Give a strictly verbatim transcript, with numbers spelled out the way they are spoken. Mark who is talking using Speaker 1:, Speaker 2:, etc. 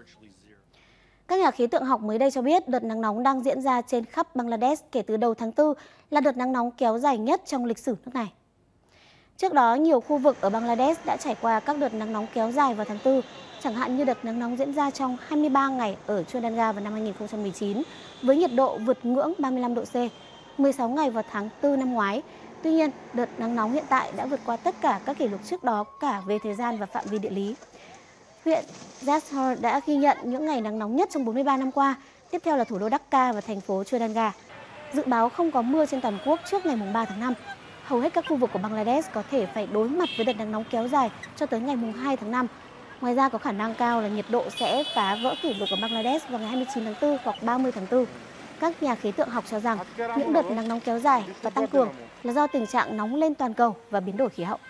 Speaker 1: Các nhà khí tượng học mới đây cho biết đợt nắng nóng đang diễn ra trên khắp Bangladesh kể từ đầu tháng tư là đợt nắng nóng kéo dài nhất trong lịch sử nước này. Trước đó, nhiều khu vực ở Bangladesh đã trải qua các đợt nắng nóng kéo dài vào tháng tư, chẳng hạn như đợt nắng nóng diễn ra trong hai mươi ba ngày ở Chulalongga vào năm hai nghìn không trăm mười chín, với nhiệt độ vượt ngưỡng ba mươi lăm độ C, mười sáu ngày vào tháng tư năm ngoái. Tuy nhiên, đợt nắng nóng hiện tại đã vượt qua tất cả các kỷ lục trước đó cả về thời gian và phạm vi địa lý. Huyện Jashore đã ghi nhận những ngày nắng nóng nhất trong bốn mươi ba năm qua, tiếp theo là thủ đô Dhaka và thành phố Chulalongga. Dự báo không có mưa trên toàn quốc trước ngày ba tháng năm. Hầu hết các khu vực của Bangladesh có thể phải đối mặt với đợt nắng nóng kéo dài cho tới ngày hai tháng năm. Ngoài ra có khả năng cao là nhiệt độ sẽ phá vỡ kỷ lục ở Bangladesh vào ngày hai mươi chín tháng tư hoặc ba mươi tháng tư. Các nhà khí tượng học cho rằng những đợt nắng nóng kéo dài và tăng cường là do tình trạng nóng lên toàn cầu và biến đổi khí hậu.